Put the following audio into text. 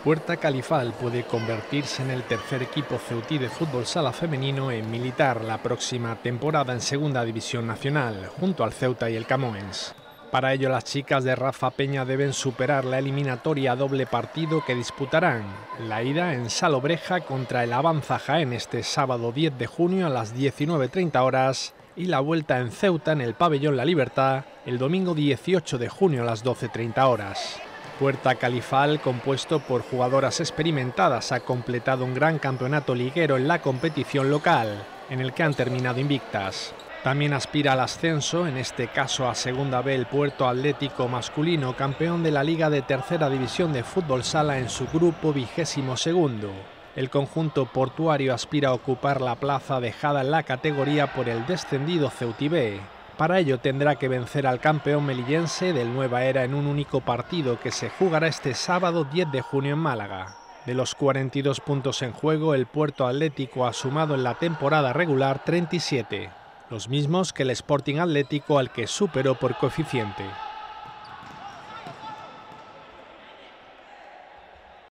Puerta Califal puede convertirse en el tercer equipo ceutí de fútbol sala femenino en militar la próxima temporada en Segunda División Nacional, junto al Ceuta y el Camoens. Para ello, las chicas de Rafa Peña deben superar la eliminatoria a doble partido que disputarán, la ida en Salobreja contra el Avanza Jaén este sábado 10 de junio a las 19:30 horas y la vuelta en Ceuta en el Pabellón La Libertad el domingo 18 de junio a las 12:30 horas. Puerta Califal, compuesto por jugadoras experimentadas, ha completado un gran campeonato liguero en la competición local, en el que han terminado invictas. También aspira al ascenso, en este caso a Segunda B el Puerto Atlético masculino, campeón de la Liga de Tercera División de Fútbol Sala en su grupo 22º. El conjunto portuario aspira a ocupar la plaza dejada en la categoría por el descendido Ceuti B. Para ello tendrá que vencer al campeón melillense del Nueva Era en un único partido que se jugará este sábado 10 de junio en Málaga. De los 42 puntos en juego, el Puerto Atlético ha sumado en la temporada regular 37, los mismos que el Sporting Atlético, al que superó por coeficiente.